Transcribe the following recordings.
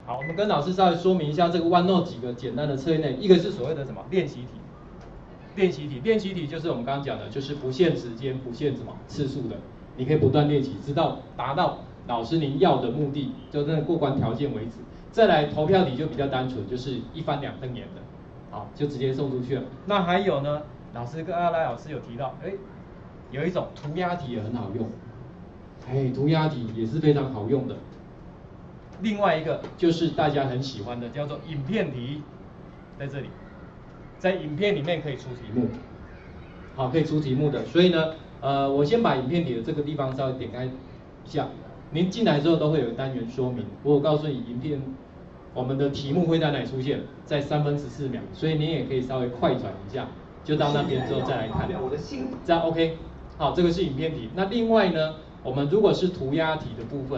好，我们跟老师稍微说明一下这个 OneNote 几个简单的测验内容，一个是所谓的什么练习题，练习题就是我们刚刚讲的，就是不限时间、不限什么次数的，你可以不断练习，直到达到老师您要的目的，就那个过关条件为止。再来投票题就比较单纯，就是1翻2瞪眼的，好，就直接送出去了。那还有呢，老师跟阿赖老师有提到，有一种涂鸦题也很好用，涂鸦题也是非常好用的。另外一个就是大家很喜欢的，叫做影片题，在这里，在影片里面可以出题目，好，可以出题目的。所以呢，我先把影片题的这个地方稍微点开一下。您进来之后都会有单元说明，我告诉你影片我们的题目会在哪里出现，在3分14秒，所以您也可以稍微快转一下，就到那边之后再来看。这样 OK， 好，这个是影片题。那另外呢，我们如果是涂鸦题的部分。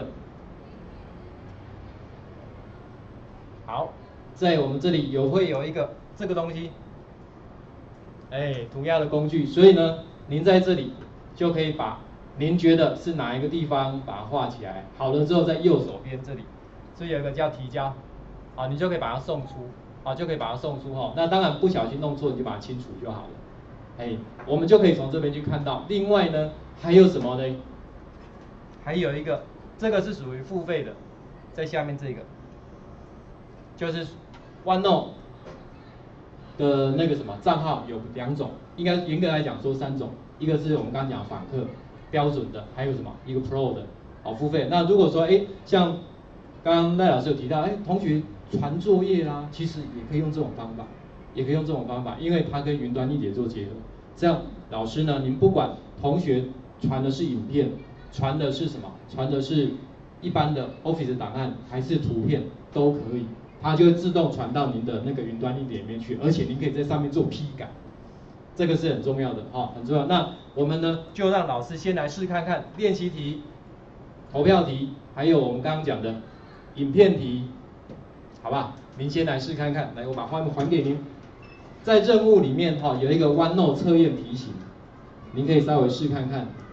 好，在我们这里会有一个这个东西，涂鸦的工具，所以呢，您在这里就可以把您觉得是哪一个地方把它画起来，好了之后在右手边这里，所以有一个叫提交，啊，你就可以把它送出，啊，就可以把它送出哈。那当然不小心弄错，你就把它清除就好了。我们就可以从这边去看到。另外呢，还有什么呢？还有一个，这个是属于付费的，在下面这个。就是 OneNote 的那个什么账号有2种，应该严格来讲说3种，一个是我们刚刚讲访客标准的，还有什么一个 Pro 的，好付费。那如果说像刚刚赖老师有提到，同学传作业啦，其实也可以用这种方法，因为它跟云端硬碟做结合，这样老师呢，您不管同学传的是影片，传的是什么，传的是一般的 Office 档案还是图片都可以。它就会自动传到您的那个云端硬碟里面去，而且您可以在上面做批改，这个是很重要的很重要。那我们呢就让老师先来试看看练习题、投票题，还有我们刚刚讲的影片题，好吧？您先来试看看，来，我把画面还给您。在任务里面有一个 OneNote 测验题型，您可以稍微试看看。